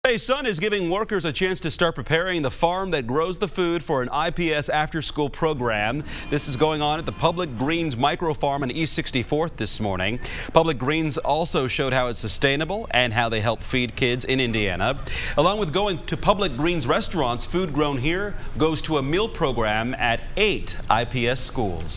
Today's sun is giving workers a chance to start preparing the farm that grows the food for an IPS after-school program. This is going on at the Public Greens Micro Farm on East 64th this morning. Public Greens also showed how it's sustainable and how they help feed kids in Indiana. Along with going to Public Greens restaurants, food grown here goes to a meal program at 8 IPS schools.